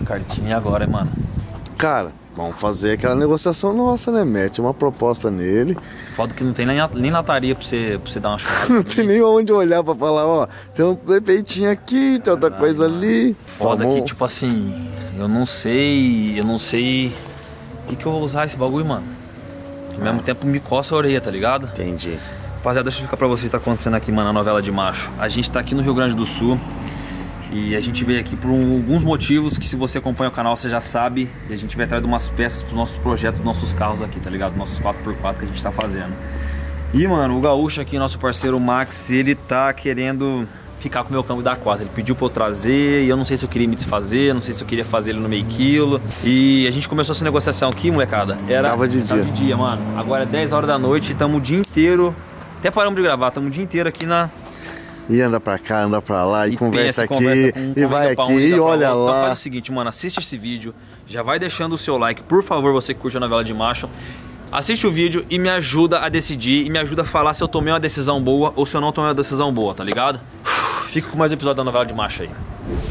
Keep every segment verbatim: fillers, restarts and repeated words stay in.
Cartinha, e agora, hein, mano? Cara, vamos fazer aquela negociação nossa, né? Mete uma proposta nele. Foda que não tem nem, nem lataria pra você, pra você dar uma churrasca. Não tem nem onde olhar pra falar, ó, tem um defeitinho aqui, tem outra coisa ali. Foda Vamos... que, tipo assim, eu não sei, eu não sei o que, que eu vou usar esse bagulho, mano. Ao mesmo tempo me coça a orelha, tá ligado? Entendi. Rapaziada, deixa eu explicar pra vocês o que tá acontecendo aqui, mano, na novela de macho. A gente tá aqui no Rio Grande do Sul e a gente veio aqui por um, alguns motivos que, se você acompanha o canal, você já sabe. E a gente veio atrás de umas peças pros nossos projetos, dos nossos carros aqui, tá ligado? Nossos quatro por quatro que a gente tá fazendo. E, mano, o Gaúcho aqui, nosso parceiro Max, ele tá querendo ficar com o meu câmbio da quatro. Ele pediu pra eu trazer e eu não sei se eu queria me desfazer, não sei se eu queria fazer ele no meio quilo. E a gente começou essa negociação aqui, molecada. Era, tava de tava dia. de dia, mano. Agora é dez horas da noite e tamo o dia inteiro. Até paramos de gravar, tamo o dia inteiro aqui na... E anda pra cá, anda pra lá, e, e conversa pensa, aqui, conversa com, e vai aqui, um, e olha lá. Então faz o seguinte, mano, assiste esse vídeo, já vai deixando o seu like, por favor, você que curte a novela de macho. Assiste o vídeo e me ajuda a decidir, e me ajuda a falar se eu tomei uma decisão boa ou se eu não tomei uma decisão boa, tá ligado? Fica com mais um episódio da novela de macho aí.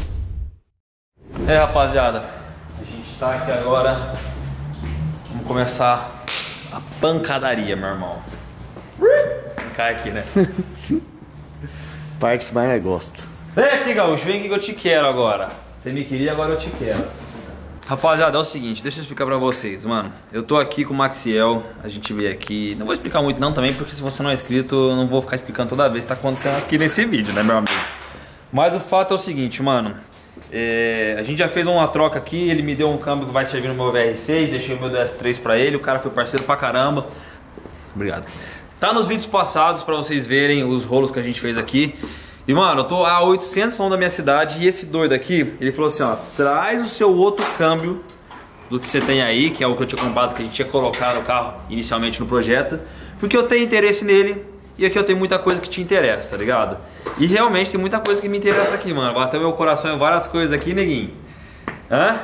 É, rapaziada, a gente tá aqui agora, vamos começar a pancadaria, meu irmão. Cai aqui, né? Parte que mais nós gosta. Vem aqui, Gaúcho, vem aqui que eu te quero agora. Você me queria, agora eu te quero. Rapaziada, é o seguinte, deixa eu explicar pra vocês, mano. Eu tô aqui com o Maxiel, a gente veio aqui. Não vou explicar muito não também, porque se você não é inscrito, eu não vou ficar explicando toda vez que tá acontecendo aqui nesse vídeo, né, meu amigo? Mas o fato é o seguinte, mano. É, a gente já fez uma troca aqui, ele me deu um câmbio que vai servir no meu V R seis, deixei o meu D S três pra ele, o cara foi parceiro pra caramba. Obrigado. Tá nos vídeos passados pra vocês verem os rolos que a gente fez aqui. E, mano, eu tô a oitocentos quilômetros da minha cidade e esse doido aqui, ele falou assim, ó, traz o seu outro câmbio do que você tem aí, que é o que eu tinha comprado, que a gente ia colocar no carro inicialmente no projeto, porque eu tenho interesse nele e aqui eu tenho muita coisa que te interessa, tá ligado? E realmente tem muita coisa que me interessa aqui, mano. Bateu meu coração em várias coisas aqui, neguinho. Hã?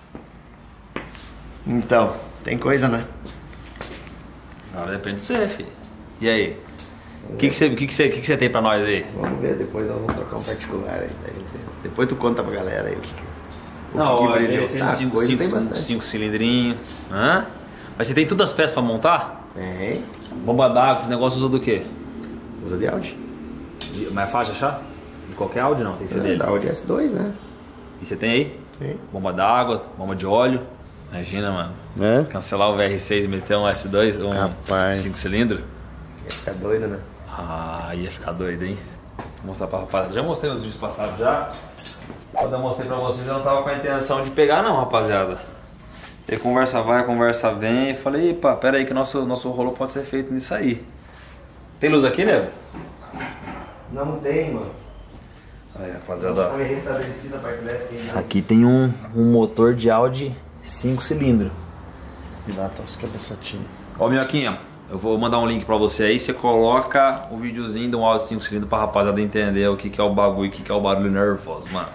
Então, tem coisa, né? Agora depende de você, filho. E aí? O que, que, você, que, que, você, que, que você tem pra nós aí? Vamos ver, depois nós vamos trocar um particular aí. Depois tu conta pra galera aí o que que... O Não, que ó, que tem ah, cinco, coisa cinco, tem bastante. cinco cilindrinhos. Hã? Mas você tem todas as peças pra montar? Tem. Bomba d'água, esses negócios usa do quê? Usa de Audi. Mas é fácil de achar? De qualquer Audi não, tem que ser dele. Da Audi S dois, né? E você tem aí? Tem. Bomba d'água, bomba de óleo. Imagina, mano. É? Cancelar o V R seis e meter um S dois, um Rapaz. cinco cilindros. Ia ficar doido, né? Ah, ia ficar doido, hein? Vou mostrar pra rapaziada. Já mostrei nos vídeos passados já. Quando eu mostrei pra vocês, eu não tava com a intenção de pegar não, rapaziada. E conversa vai, conversa vem. E falei, epa, pera aí que nosso, nosso rolo pode ser feito nisso aí. Tem luz aqui, nego? Não tem, mano. Aí, rapaziada. Foi restabelecida a parte elétrica. Aqui tem um, um motor de Audi cinco cilindros. E lá tá os cabeçotinhos. Ó, Minhoquinha, eu vou mandar um link pra você aí. Você coloca o videozinho de um Audi cinco cilindros pra rapaziada entender o que, que é o bagulho e o que, que é o barulho nervoso, mano.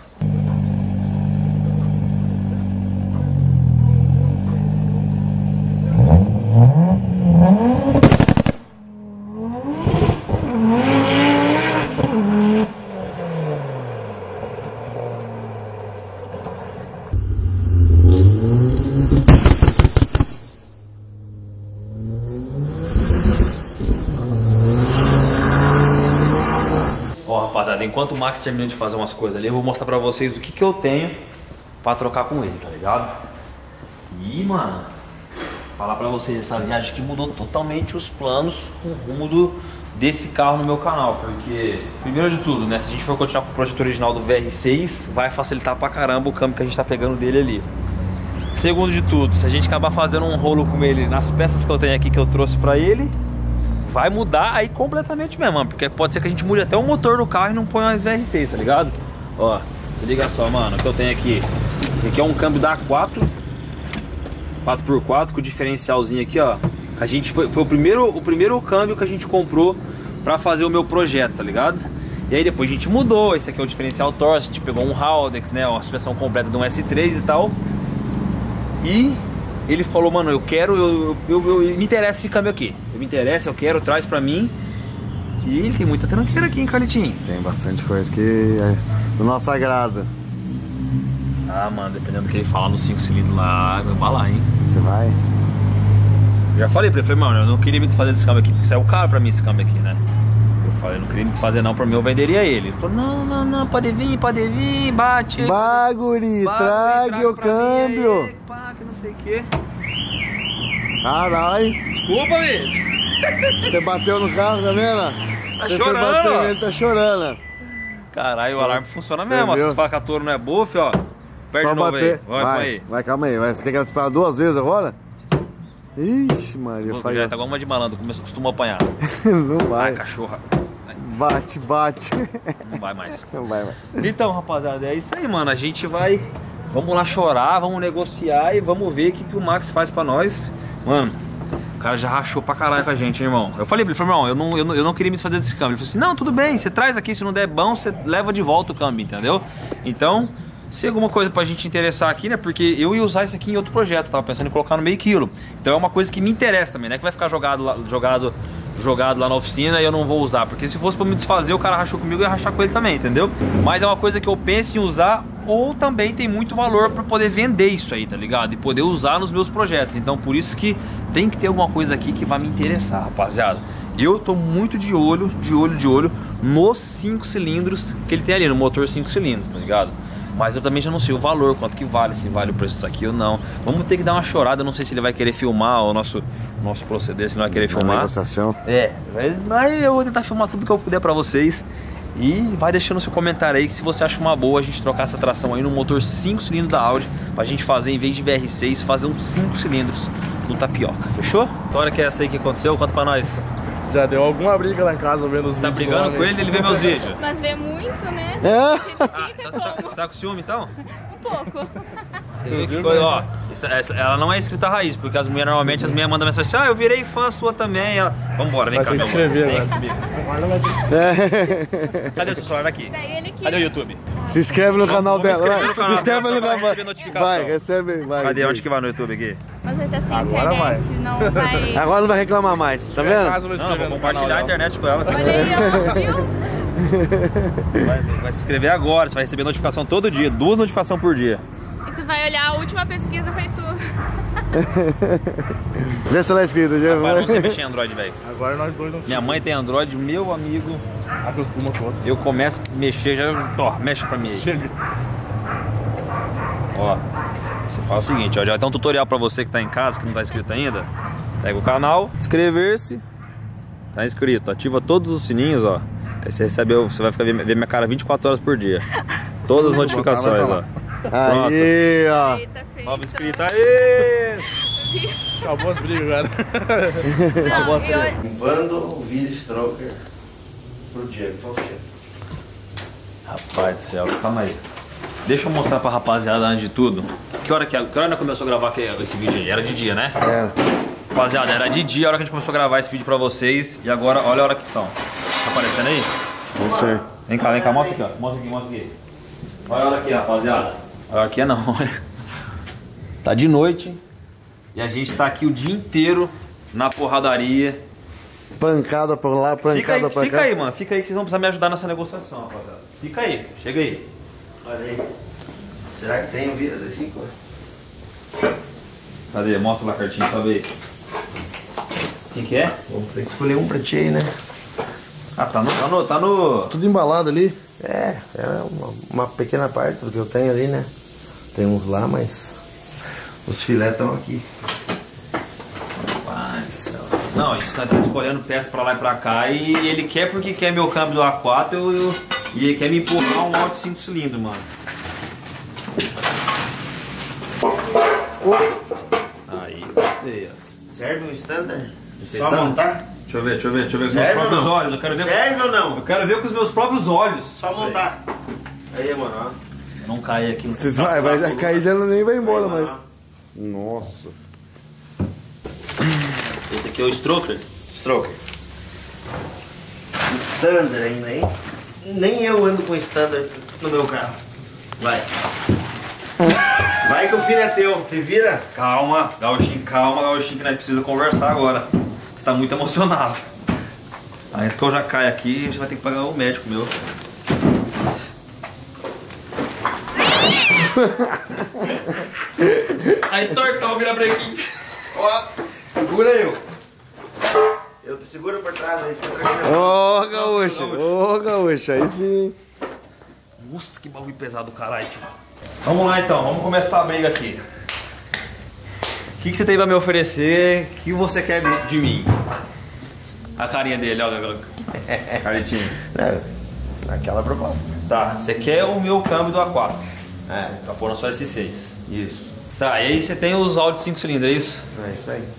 Ó, rapaziada, enquanto o Max termina de fazer umas coisas ali, eu vou mostrar pra vocês o que, que eu tenho pra trocar com ele, tá ligado? E, mano, falar pra vocês, essa viagem aqui mudou totalmente os planos, o rumo do, desse carro no meu canal. Porque, primeiro de tudo, né, se a gente for continuar com o projeto original do V R seis, vai facilitar pra caramba o câmbio que a gente tá pegando dele ali. Segundo de tudo, se a gente acabar fazendo um rolo com ele nas peças que eu tenho aqui que eu trouxe pra ele, vai mudar aí completamente mesmo, mano. Porque pode ser que a gente mude até o motor do carro e não ponha mais V R seis, tá ligado? Ó, se liga só, mano, o que eu tenho aqui. Esse aqui é um câmbio da quatro, quatro por quatro, com o diferencialzinho aqui, ó. A gente foi, foi o, primeiro, o primeiro câmbio que a gente comprou pra fazer o meu projeto, tá ligado? E aí depois a gente mudou. Esse aqui é o diferencial Torx, a gente pegou um Haldex, né, uma suspensão completa de um S três e tal. E ele falou, mano, eu quero, eu, eu, eu, eu me interessa esse câmbio aqui. Eu me interessa, eu quero, traz pra mim. E ele tem muita tranqueira aqui, hein, Carlitinho? Tem bastante coisa que é do nosso agrado. Ah, Ah, mano, dependendo do que ele falar nos cinco cilindros lá, vai balar, hein? Você vai? Já falei pra ele, falei, mano, eu não queria me desfazer desse câmbio aqui, porque saiu caro pra mim esse câmbio aqui, né? Eu falei, eu não queria me desfazer não, pra mim eu venderia ele. Ele falou, não, não, não, pode vir, pode vir, bate. Baguri, trague o câmbio. Aí, pá, que não sei o que. Caralho. Desculpa, bicho. Você bateu no carro, tá vendo? Tá Você chorando, foi bater, ó. ele tá chorando. Caralho, o alarme funciona Cê mesmo, ó, viu? se faca touro não é buff, ó. Perde Só de novo bater. aí, vai, vai, põe aí. vai, calma aí. Vai. Você quer que ela dispare duas vezes agora? Ixi, Maria, Já falhou. tá igual uma de malandro, começou, costuma apanhar. Não Vai, vai. cachorra. Bate, bate. Não vai mais. Não vai mais. Então, rapaziada, é isso aí, mano. A gente vai... Vamos lá chorar, vamos negociar e vamos ver o que, que o Max faz pra nós. Mano, o cara já rachou pra caralho com a gente, hein, irmão. Eu falei pra ele, falei, irmão, eu não, eu, não, eu não queria me desfazer desse câmbio. Ele falou assim, não, tudo bem, você traz aqui, se não der bom, você leva de volta o câmbio, entendeu? Então, se alguma coisa pra gente interessar aqui, né, porque eu ia usar isso aqui em outro projeto, tava pensando em colocar no meio quilo. Então é uma coisa que me interessa também, né, que vai ficar jogado lá, jogado, jogado lá na oficina e eu não vou usar. Porque se fosse pra me desfazer, o cara rachou comigo, eu ia rachar com ele também, entendeu? Mas é uma coisa que eu penso em usar ou também tem muito valor pra poder vender isso aí, tá ligado? E poder usar nos meus projetos. Então por isso que tem que ter alguma coisa aqui que vai me interessar, rapaziada. Eu tô muito de olho, de olho, de olho nos cinco cilindros que ele tem ali, no motor cinco cilindros, tá ligado? Mas eu também já não sei o valor, quanto que vale, se vale o preço disso aqui ou não. Vamos ter que dar uma chorada, eu não sei se ele vai querer filmar o nosso, nosso proceder, se ele vai querer filmar. Negociação. É, mas eu vou tentar filmar tudo que eu puder pra vocês. E vai deixando seu comentário aí que se você acha uma boa a gente trocar essa tração aí no motor cinco cilindros da Audi, pra gente fazer, em vez de V R seis, fazer uns cinco cilindros no tapioca, fechou? História que é essa aí que aconteceu, conta pra nós. Já deu alguma briga lá em casa vendo os Tá vídeos. brigando lá, com né? ele, ele vê meus vídeos. Mas vê muito, né? É? Ah, Fica tá, você, tá, como? você tá com ciúme então? Um pouco. Você vê que coisa, ó, essa- essa- ela não é escrita raiz, porque as mulheres normalmente, as mulheres mandam mensagem assim, ah, eu virei fã sua também. Ela, vambora, vem Vai cá, ter meu que amor. escrever, Vem velho. comigo. Agora vai ter- Cadê seu celular aqui? Daí ele quis. Cadê o YouTube? Se inscreve no canal vou me dela. inscrever Vai. no canal Se inscreve dela no pra canal. receber notificação. Vai, recebe. Vai. Cadê? Onde que vai no YouTube aqui? Mas ele tá sem Agora internet, não vai. Agora não vai reclamar mais, tá vendo? Casa, eu vou Não, eu escrever vou no canal compartilhar a dela. internet com ela. Olha aí, ó, viu? Vai, vai se inscrever agora, você vai receber notificação todo dia, duas notificações por dia. E tu vai olhar, a última pesquisa foi tu. Vê se ela é inscrita, já. Rapaz, não sei mexer em Android, velho. Agora nós dois não Minha mãe tem Android, meu amigo, acostuma com o outro. eu começo a mexer, já, ó, mexe pra mim aí. Chega. Ó, você fala o seguinte, ó, já tem um tutorial pra você que tá em casa, que não tá inscrito ainda. Pega o canal, inscrever-se, tá inscrito, ativa todos os sininhos, ó. Que aí você recebe, você vai ficar ver ver minha cara vinte e quatro horas por dia. Todas as notificações, ó. Aí, ó. Eita, feio. Nova inscrita, aê! Acabou as brigas agora. Não, e olha, Limpando o vídeo stroker pro Diego Faustino. Rapaz do céu, calma aí. Deixa eu mostrar pra rapaziada antes de tudo. Que hora que, que hora nós começou a gravar esse vídeo aí? Era de dia, né? Era. Rapaziada, era de dia a hora que a gente começou a gravar esse vídeo pra vocês. E agora, olha a hora que são. Tá aparecendo aí? Isso aí. Vem cá, vem cá, mostra aqui, ó. Mostra aqui, mostra aqui. Olha a hora aqui, rapaziada. Olha a hora aqui é não. Tá de noite. E a gente tá aqui o dia inteiro na porradaria. Pancada por lá, Fica aí, pancada pra fica cá. aí, mano. Fica aí que vocês vão precisar me ajudar nessa negociação, rapaziada. Fica aí, chega aí. Olha aí. Será que tem o vídeo desse cor? Cadê? Mostra lá a cartinha pra ver. Quem que é? Vamos ter que escolher um pra ti aí, né? Ah, tá no, tá no, tá no... Tudo embalado ali. É, é uma, uma pequena parte do que eu tenho ali, né? Tem uns lá, mas os filés estão aqui. Rapaz do céu. Não, a gente tá escolhendo peça pra lá e pra cá e ele quer porque quer meu câmbio do A quatro eu, eu, e ele quer me empurrar um Audi cinco cilindros, mano. Aí, gostei, ó. Serve um standard? Vocês Só estão? montar? Deixa eu ver, deixa eu ver, deixa eu ver com os meus Serve ou próprios não? olhos. Eu quero ver, Serve ou não? eu quero ver com os meus próprios olhos. Só montar. Aí, mano, ó. Não cair aqui. Vocês vai, vai já cair, já nem vai embora mais. Nossa. Esse aqui é o Stroker. Stroker. Standard ainda, hein? Nem eu ando com standard no meu carro. Vai. Vai que o filho é teu. Te vira? Calma, Gauchinho, calma, Gauchinho, que nós precisamos conversar agora. Você tá muito emocionado. Antes que eu já caia aqui, a gente vai ter que pagar o médico meu. Aí tortão, vira brequinho. Ó, segura eu. Eu te seguro por trás aí, fica tranquilo. Ô, gaúcho, ô, gaúcho, aí sim. Nossa, que bagulho pesado do caralho, tio. Vamos lá então, vamos começar a briga aqui. O que, que você tem pra me oferecer? O que você quer de mim? A carinha dele, olha. Caretinho. É, aquela proposta. Tá, você quer o meu câmbio do A quatro. É. Pra pôr na sua S seis. Isso. Tá, e aí você tem os Audi cinco cilindros, é isso? É isso aí.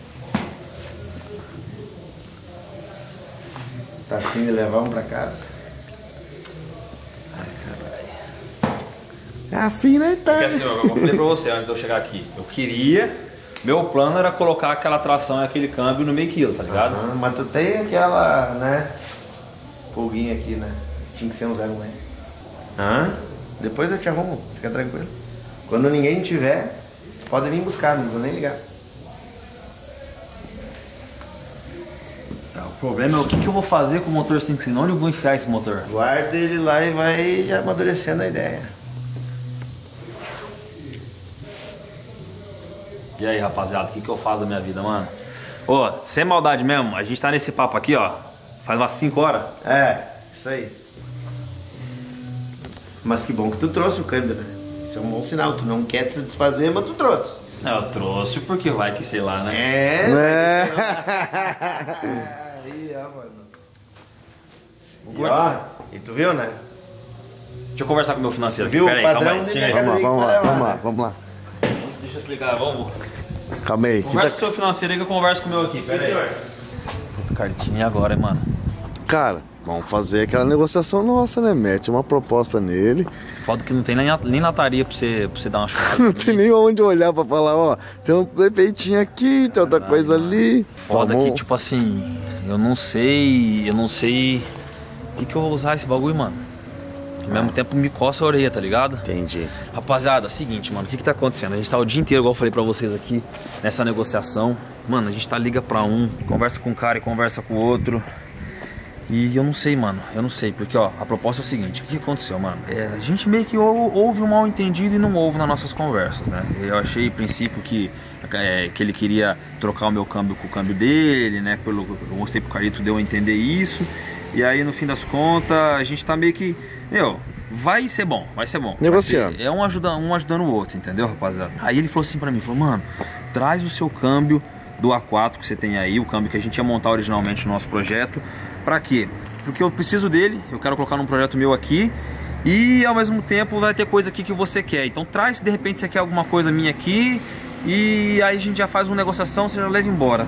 Tá afim de levar um pra casa? Ai, caralho. É afim, né, tá? Porque assim, eu, eu falei pra você antes de eu chegar aqui. Eu queria... Meu plano era colocar aquela tração e aquele câmbio no meio quilo, tá ligado? Uhum, mas tu tem aquela, né? Folguinha aqui, né? Tinha que ser um zero um. Hã? Depois eu te arrumo, fica tranquilo. Quando ninguém tiver, pode vir buscar, não precisa nem ligar. O problema é o que, que eu vou fazer com o motor cinco cilindros? Onde eu vou enfiar esse motor? Guarda ele lá e vai amadurecendo a ideia. E aí, rapaziada, o que, que eu faço da minha vida, mano? Ô, sem maldade mesmo, a gente tá nesse papo aqui, ó, faz umas cinco horas. É, isso aí. Mas que bom que tu trouxe o câmbio, né? Isso é um bom sinal, tu não quer se desfazer, mas tu trouxe. Não, eu trouxe porque vai que sei lá, né? É. É. Aí, ó, mano. E, ó, e tu viu, né? Deixa eu conversar com o meu financeiro. Viu? Pera aí, O calma padrão aí, de chega aí. mercado. Vamos lá, vamos lá, vamos lá, vamos lá. Deixa eu explicar, vamos. Calma aí. Conversa com o seu financeiro aí que eu converso com o meu aqui, pera aí. Puta cartinha agora, hein, mano. Cara, vamos fazer aquela negociação nossa, né? Mete uma proposta nele. Foda que não tem nem, nem lataria pra você, pra você dar uma churrasca. Não tem nem onde olhar pra falar, ó, tem um defeitinho aqui, tem outra coisa ali. Foda Vamos- que, tipo assim, eu não sei, eu não sei o que, que eu vou usar esse bagulho, mano. Ao mesmo tempo me coça a orelha, tá ligado? Entendi. Rapaziada, é o seguinte, mano, o que que tá acontecendo? A gente tá o dia inteiro, igual eu falei pra vocês aqui, nessa negociação. Mano, a gente tá liga pra um, conversa com um cara e conversa com o outro. E eu não sei, mano, eu não sei, porque ó, a proposta é o seguinte, o que aconteceu, mano? É, a gente meio que ou, houve um mal entendido e não houve nas nossas conversas, né? Eu achei, em princípio, que, é, que ele queria trocar o meu câmbio com o câmbio dele, né? Pelo, eu mostrei pro Carito, deu a entender isso. E aí, no fim das contas, a gente tá meio que... Meu, vai ser bom, vai ser bom. Negociando. Vai ser- é um ajudando, um ajudando o outro, entendeu, rapaziada? Aí ele falou assim pra mim, falou, mano, traz o seu câmbio do A quatro que você tem aí, o câmbio que a gente ia montar originalmente no nosso projeto. Pra quê? Porque eu preciso dele, eu quero colocar num projeto meu aqui e ao mesmo tempo vai ter coisa aqui que você quer. Então traz, se de repente você quer alguma coisa minha aqui e aí a gente já faz uma negociação, você já leva embora.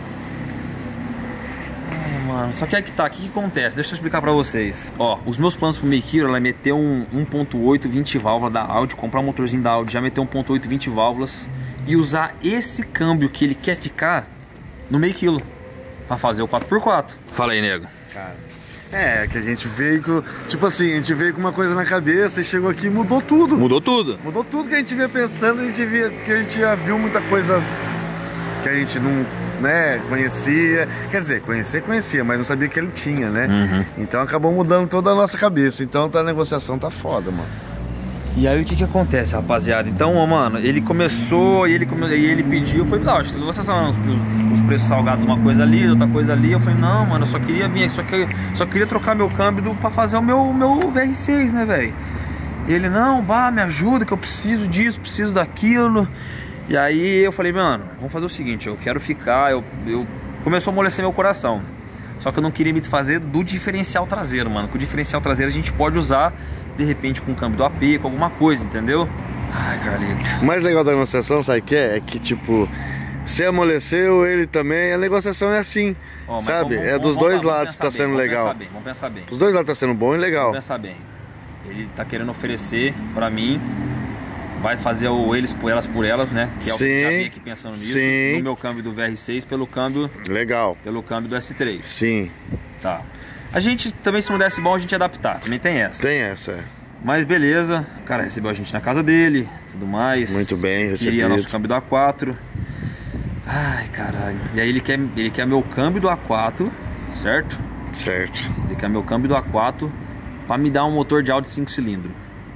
Mano, só que aí que tá, o que, que acontece? Deixa eu explicar pra vocês. Ó, os meus planos pro meio quilo, ela é meter um um ponto oito vinte válvula da Audi, comprar um motorzinho da Audi, já meter um ponto oito vinte válvulas e usar esse câmbio que ele quer ficar no meio quilo pra fazer o quatro por quatro. Fala aí, nego. Cara, é, que a gente veio com, tipo assim, a gente veio com uma coisa na cabeça e chegou aqui e mudou tudo. Mudou tudo. Mudou tudo que a gente vinha pensando, a gente via, que a gente já viu muita coisa que a gente não, né, conhecia. Quer dizer, conhecer, conhecia, mas não sabia que ele tinha, né? Uhum. Então acabou mudando toda a nossa cabeça. Então tá, a negociação tá foda, mano. E aí o que que acontece, rapaziada? Então, ó, mano, ele começou e ele, come... e ele pediu, eu falei, não, acho que vocês são os, os preços salgados de uma coisa ali, outra coisa ali. Eu falei, não, mano, eu só queria vir, só, que... só queria trocar meu câmbio do... pra fazer o meu, meu V R seis, né, velho? Ele, não, bah, me ajuda que eu preciso disso, preciso daquilo. E aí eu falei, mano, vamos fazer o seguinte, eu quero ficar, eu, eu... começou a amolecer meu coração. Só que eu não queria me desfazer do diferencial traseiro, mano. Com o diferencial traseiro a gente pode usar de repente com o câmbio do A P, com alguma coisa, entendeu? Ai, Carlito. O mais legal da negociação, sabe o que é? É que, tipo, você amoleceu, ele também, a negociação é assim, Ó, mas sabe? vamos- é vamos- dos vamos dois lá, vamos lados que pensar tá sendo bem, legal. Vamos pensar bem, vamos pensar bem. Os dois lados tá sendo bom e legal. Vamos pensar bem. Ele tá querendo oferecer pra mim, vai fazer o eles por elas por elas, né? Que é o que eu já Sim, vim aqui pensando nisso. sim. No meu câmbio do V R seis pelo câmbio, Legal. pelo câmbio do S três. Sim, Tá. A gente também, se não desse bom, a gente ia adaptar. Também tem essa. tem essa. é. Mas beleza, o cara recebeu a gente na casa dele, tudo mais. Muito bem Queria recebido. nosso câmbio do A quatro. Ai, caralho. E aí ele quer, ele quer meu câmbio do A quatro, certo? Certo. Ele quer meu câmbio do A quatro pra me dar um motor de Audi cinco cilindros.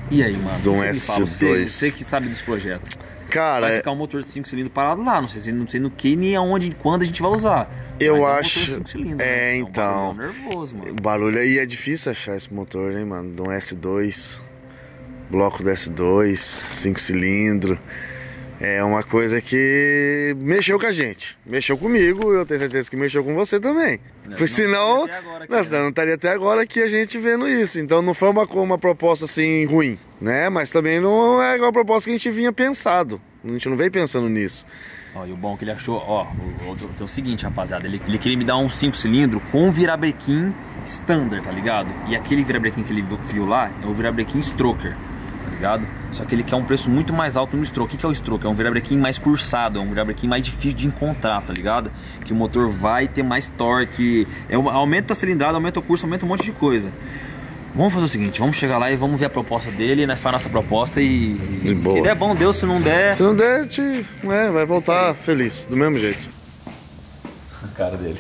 E aí, mano? Do o que você me fala? S dois. Você, você que sabe dos projetos. Cara, Vai ficar um motor de cinco cilindros parado lá, não sei, se- não sei no que, nem aonde, quando a gente vai usar. eu Mas é um motor acho. de cinco cilindros, É, né? então. É um barulhão nervoso, mano. O barulho aí é difícil achar esse motor, hein, mano? De um S dois. Bloco do S dois, cinco cilindros. É uma coisa que mexeu com a gente. Mexeu comigo, eu tenho certeza que mexeu com você também. Não, Porque não senão. estaria até agora aqui, Não, né? senão não estaria até agora aqui a gente vendo isso. Então não foi uma, uma proposta assim ruim, né? Mas também não é uma proposta que a gente vinha pensado. A gente não veio pensando nisso. Ó, e o bom que ele achou, ó, o, o, o, o seguinte, rapaziada, ele, ele queria me dar um cinco cilindros com virabrequim standard, tá ligado? E aquele virabrequim que ele viu lá é o virabrequim stroker, tá ligado? Só que ele quer um preço muito mais alto no stroke. O que, que é o stroke? É um virabrequim mais cursado, é um virabrequim mais difícil de encontrar, tá ligado? Que o motor vai ter mais torque, é um, aumenta a cilindrada, aumenta o curso, aumenta um monte de coisa. Vamos fazer o seguinte, vamos chegar lá e vamos ver a proposta dele, nós faz a nossa proposta e, De e boa. se der bom, Deus, se não der... Se não der, te, né, vai voltar feliz, do mesmo jeito. A cara dele.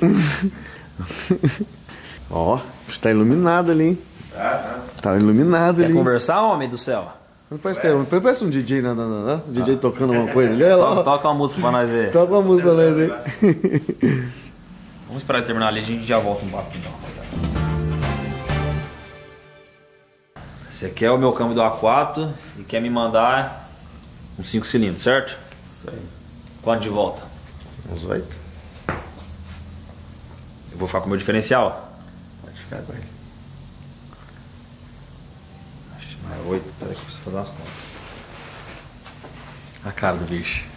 Ó, está iluminado ali, hein? Tá iluminado Quer ali. conversar, homem do céu? Parece, ter, parece um D J, não, não, não, não. Um D J tocando uma coisa ali. Olha lá, Toca, ó. toca uma música pra nós aí. Toca uma música pra nós aí. Vamos esperar ele terminar ali, a gente já volta um papo então, rapaziada. Esse aqui é o meu câmbio do A quatro e quer me mandar uns cinco cilindros, certo? Isso aí. Quanto de volta? Uns oito. Eu vou ficar com o meu diferencial. Pode ficar com ele. Acho que não é oito, peraí que eu preciso fazer umas contas. A cara do bicho.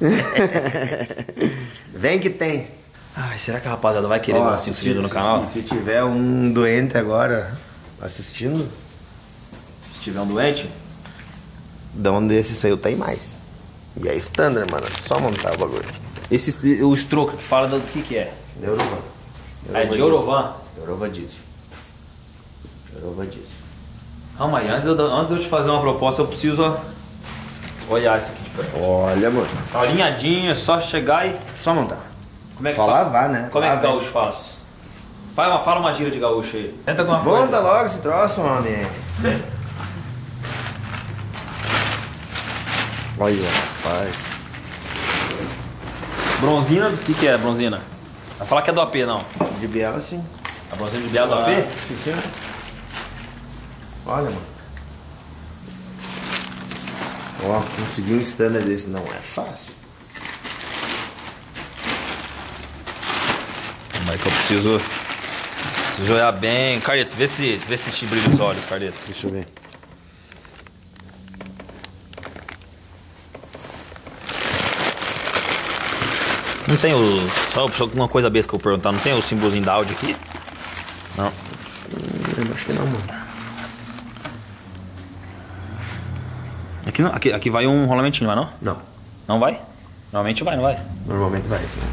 Vem que tem. Ai, será que a rapaziada vai querer Ó, uns cinco se- cilindros no se- canal? Se tiver um doente agora assistindo, Se tiver um doente? de onde esse saiu tem mais. E é standard, mano. É só montar o bagulho. Esse, o stroke que fala do que que é? Eurovan. Ah, é de Eurovan? Eurova diesel. Eurova diesel. Calma aí, antes de, eu, antes de eu te fazer uma proposta, eu preciso olhar isso aqui de perto. Olha, mano. Tá alinhadinho, é só chegar e... Só montar. Como é que Só fala? lavar, né? Como é que o Lava. gaúcho faz? Fala uma, fala uma gíria de gaúcho aí. Tenta alguma coisa. Monta logo esse troço, homem. Olha, rapaz. Bronzina, o que que é bronzina? Vai falar que é do A P, não. De biela, sim. A bronzina de biela do A P? Sim, sim. Olha, mano. Ó, conseguir um standard desse não é fácil. Mas que eu preciso... Preciso olhar bem. Carleto, vê se, vê se te brilha os olhos, Carleto. Deixa eu ver. Não tem o... Só só uma coisa besta que eu vou perguntar. Não tem o símbolozinho da Audi aqui? Não. Eu acho que não, mano. Aqui, não- aqui, aqui vai um rolamentinho, vai não? Não. Não vai? Normalmente vai, não vai? Normalmente vai, sim.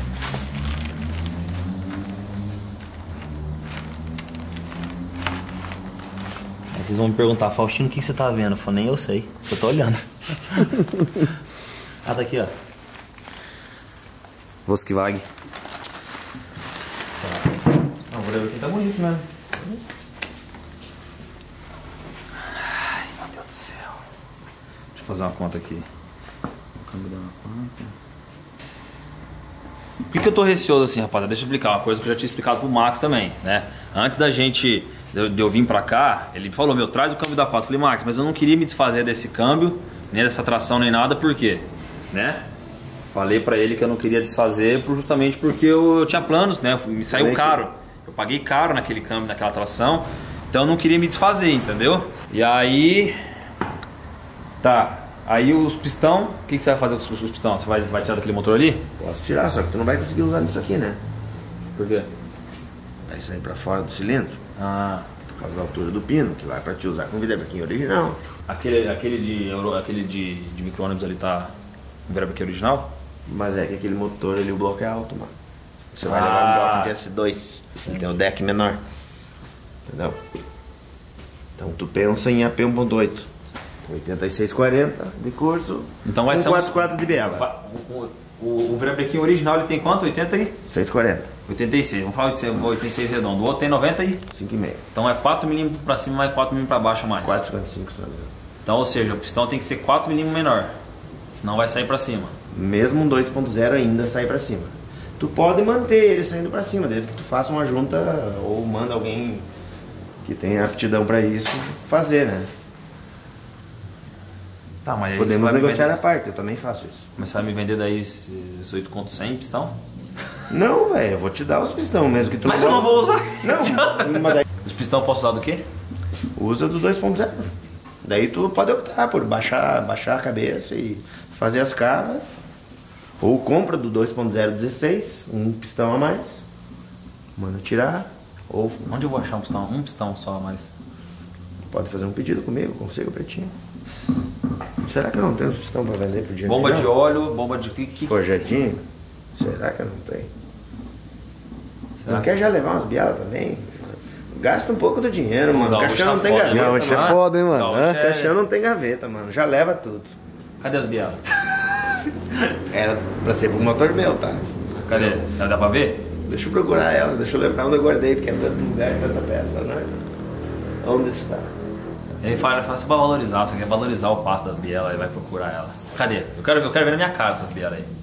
Aí vocês vão me perguntar, Faustino, o que que você tá vendo? Eu falo, nem eu sei, eu tô olhando. Ah, tá aqui, ó. Volkswagen. Não, o modelo aqui tá bonito mesmo. Ai, meu Deus do céu. Deixa eu fazer uma conta aqui. O câmbio dá uma conta. Por que, que eu tô receoso assim, rapaziada? Deixa eu explicar uma coisa que eu já tinha explicado pro Max também, né? Antes da gente, de eu, de eu vir pra cá, ele falou, meu, traz o câmbio da quatro. Eu falei, Max, mas eu não queria me desfazer desse câmbio, nem dessa tração, nem nada, por quê? Né? Falei pra ele que eu não queria desfazer por, justamente porque eu, eu tinha planos, né? Me saiu caro. Eu paguei caro naquele câmbio, naquela tração, então eu não queria me desfazer, entendeu? E aí... Tá. Aí os pistão, o que, que você vai fazer com os pistão? Você vai, vai tirar daquele motor ali? Posso tirar, só que tu não vai conseguir usar nisso aqui, né? Por quê? Vai sair pra fora do cilindro, Ah, por causa da altura do pino, que lá é pra te usar com virabrequim original. aquele, aquele de euro, aquele de, de micro-ônibus ali tá no virabrequim original? Mas é que aquele motor ali, o bloco é alto, mano. Você vai Ah. levar um bloco de S dois, que tem o deck menor. Entendeu? Então tu pensa em A P um ponto oito. oitenta e seis quarenta de curso, Então vai um ser um- quatro por quatro de biela. Va- O, o, o virabrequim original ele tem quanto? oitenta e? seis quarenta, oitenta e seis. Vamos falar de oitenta e seis redondo. O outro tem noventa e? cinco e meio. Então é quatro milímetros pra cima mais quatro milímetros pra baixo a mais. quatro e cinquenta e cinco, sabe? Então, ou seja, o pistão tem que ser quatro milímetros menor, senão vai sair pra cima. Mesmo um dois ponto zero ainda sai pra cima. Tu pode manter ele saindo pra cima, desde que tu faça uma junta ou manda alguém que tenha aptidão pra isso fazer, né? Tá, mas aí Podemos você vai negociar me a vender, parte, eu também faço isso. mas você vai me vender daí esses oito ponto cem pistão? Não, velho, eu vou te dar os pistão mesmo que tu Mas eu não vou usar. Não, mas daí Os pistão eu posso usar do quê? usa do dois ponto zero. Daí tu pode optar por baixar, baixar a cabeça e fazer as cargas. Ou compra do dois ponto zero dezesseis, um pistão a mais. Manda tirar. Ou Onde eu vou achar um pistão? Um pistão só a mais. pode fazer um pedido comigo, consigo pretinho. Será que eu não tenho os pistão pra vender pro dia? Bomba não? de óleo, bomba de... Que, que... Projetinho? Será que eu não tenho? Será Não que- quer já levar umas bialas também? Gasta um pouco do dinheiro, mano. O Gaúcho caixão tá não tem foda, né? gaveta. Gaúcho é mano. foda, hein, mano? Gaúcho Hã? O caixão não tem gaveta, mano. Já leva tudo. Cadê as bielas? Era pra ser pro motor meu, tá? Cadê? Já dá pra ver? Deixa eu procurar elas, deixa eu lembrar onde eu guardei, porque é tanto lugar, tanta peça, né? Onde está? Ele fala, fala, você vai valorizar, você quer valorizar o passo das bielas e vai procurar ela. Cadê? Eu quero, eu quero ver na minha cara essas bielas aí.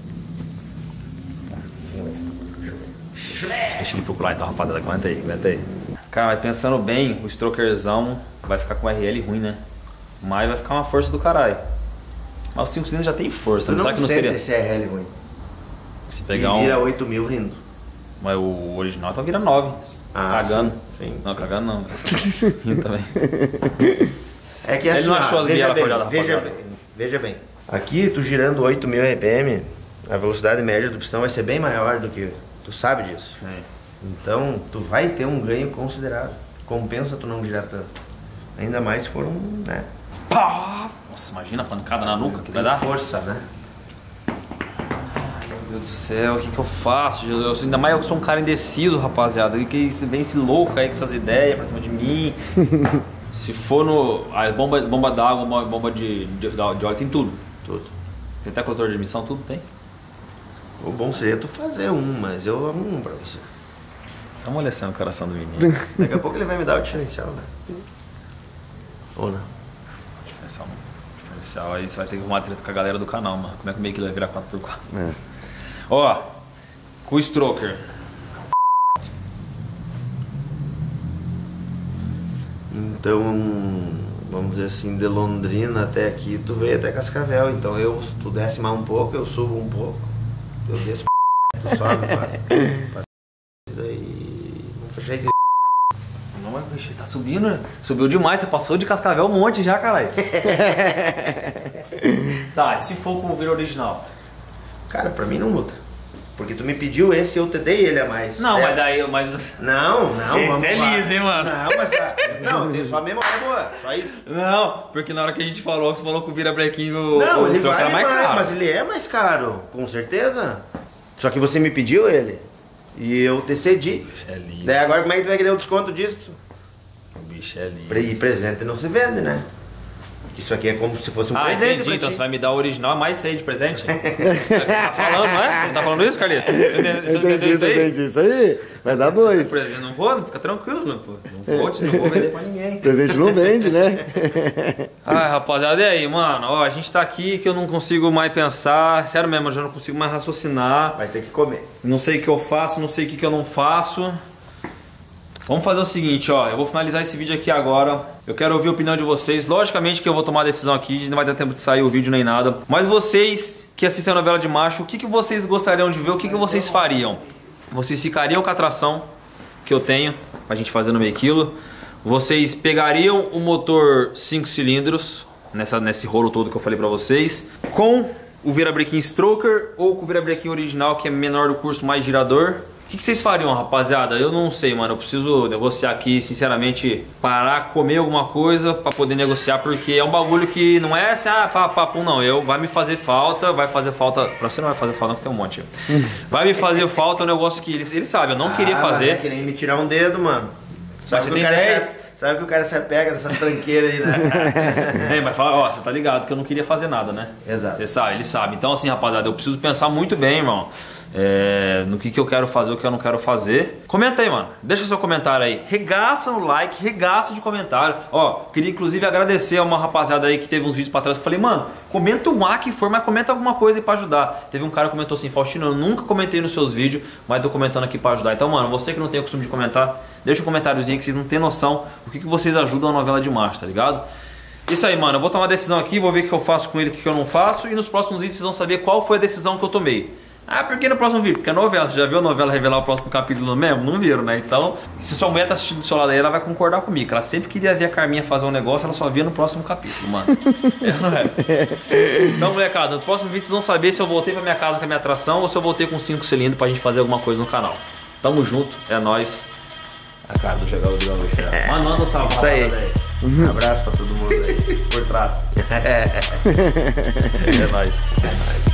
Deixa ele procurar então, rapaziada. Aguenta aí, aguenta aí. Cara, mas pensando bem, o strokerzão vai ficar com R L ruim, né? Mas vai ficar uma força do caralho. Mas o cinco cilindros já tem força, Tu não não sabe que não sente seria? esse R L ruim. Se E pegar um. vira oito mil rindo. Mas o original então vira nove. Ah, Cagando. sim, sim. Não, cagando não. Rindo também. É que Ele assim, não ó, achou as veja bielas bem, folhadas, veja rapaziada. bem, veja bem. Aqui, tu girando oito mil R P M, a velocidade média do pistão vai ser bem maior do que... Tu sabe disso. É. Então, tu vai ter um ganho considerável. Compensa tu não girar tanto. Ainda mais se for um, né? Pá! Nossa, imagina a pancada na nuca que vai dar. Força, né? Meu Deus do céu, o que que eu faço? Eu, eu, ainda mais eu que sou um cara indeciso, rapaziada. E que vem esse louco aí com essas ideias pra cima de mim. Se for no... A bomba, bomba d'água, bomba, bomba de, de, de óleo, tem tudo. Tudo. Tem até coletor de emissão, tudo tem. O bom seria tu fazer um, mas eu arrumo um pra você. Tá amolecendo o coração do menino. Daqui a pouco ele vai me dar o diferencial, né? Ou não? Diferencial, mano. Diferencial aí você vai ter que arrumar treta com a galera do canal, mano. Como é que o meio que ele vai virar quatro por quatro? É. Ó, com o stroker. Então, vamos dizer assim, de Londrina até aqui, tu veio até Cascavel. Então eu, tu desce mais um pouco, eu subo um pouco. Eu desço, tu sobe, vai. Daí, não fechei esse... Não, mas bicho, tá subindo, né? Subiu demais, você passou de Cascavel um monte já, caralho. Tá, e se for com o vira original? Cara, pra mim não muda. Porque tu me pediu esse e eu te dei ele a mais. Não, É. mas daí, mas... Não, não, Esse vamos é lá. liso, hein, mano? Não, mas tá. Não, tem só a memória boa, só isso. Não, porque na hora que a gente falou, que você falou que o vira brequinho, o, Não, o ele stroker vale era mais mais, caro. mas ele é mais caro, com certeza. Só que você me pediu ele. E eu te cedi. É liso. Daí agora como é que tu vai querer o desconto disso? O bicho é liso. E presente não se vende, né? Isso aqui é como se fosse um Ah, presente entendi, pra então ti. você vai me dar o original mais seis de presente? Você tá falando, não é? Você tá falando isso, Carlito? Você entendeu Entendi, isso aí? entendi. Isso aí vai dar dois. Presente, não vou, fica tranquilo, não, pô. Não vou, te- não vou vender pra ninguém. Presente não vende, né? Ai, rapaziada, e aí, mano? Ó, a gente tá aqui que eu não consigo mais pensar. Sério mesmo, eu já não consigo mais raciocinar. Vai ter que comer. Não sei o que eu faço, não sei o que que eu não faço. Vamos fazer o seguinte, ó. Eu vou finalizar esse vídeo aqui agora. Eu quero ouvir a opinião de vocês. Logicamente que eu vou tomar a decisão aqui. Não vai dar tempo de sair o vídeo nem nada. Mas vocês que assistem a novela de macho, o que que vocês gostariam de ver? O que que vocês fariam? Vocês ficariam com a tração que eu tenho pra gente fazer no meio quilo? Vocês pegariam o motor cinco cilindros nessa, nesse rolo todo que eu falei pra vocês com o virabrequim stroker ou com o virabrequim original, que é menor do curso, mais girador? O que que vocês fariam, rapaziada? Eu não sei, mano. Eu preciso negociar aqui, sinceramente, parar, comer alguma coisa pra poder negociar, porque é um bagulho que não é assim, ah, pá, pá, pum, não. Eu, vai me fazer falta, vai fazer falta... Pra você não vai fazer falta, não, que você tem um monte. Vai me fazer falta um negócio que eles, eles sabem, eu não queria Ah, mas fazer. é que nem me tirar um dedo, mano. Sabe você que, o tem cara dez. se, sabe que o cara se apega nessas tranqueiras aí, né? É, mas fala, ó, você tá ligado que eu não queria fazer nada, né? Exato. Você sabe, ele sabe. Então assim, rapaziada, eu preciso pensar muito bem, irmão. é, no que, que eu quero fazer, o que eu não quero fazer. Comenta aí, mano. Deixa seu comentário aí. Regaça no like, regaça de comentário. Ó, queria inclusive agradecer a uma rapaziada aí que teve uns vídeos pra trás que eu falei, mano, comenta o A que for, mas comenta alguma coisa aí pra ajudar. Teve um cara que comentou assim, Faustino, eu nunca comentei nos seus vídeos, mas tô comentando aqui pra ajudar. Então, mano, você que não tem o costume de comentar, deixa um comentáriozinho que vocês não tem noção do que, que vocês ajudam a novela de março, tá ligado? Isso aí, mano, eu vou tomar uma decisão aqui, vou ver o que eu faço com ele, o que eu não faço, e nos próximos vídeos vocês vão saber qual foi a decisão que eu tomei. Ah, por que no próximo vídeo? Porque é novela, você já viu a novela revelar o próximo capítulo mesmo? Não viram, né? Então, se sua mulher tá assistindo do seu lado aí, ela vai concordar comigo. Ela sempre queria ver a Carminha fazer um negócio, ela só via no próximo capítulo, mano. É, não é? Então, molecada, no próximo vídeo vocês vão saber se eu voltei pra minha casa com a minha atração ou se eu voltei com cinco cilindros pra gente fazer alguma coisa no canal. Tamo junto, é nóis. A cara do jogar o Rodrigão vai chegar. Mano, manda um salve. Isso aí. Um abraço pra todo mundo aí. Por trás. É nóis. É nóis.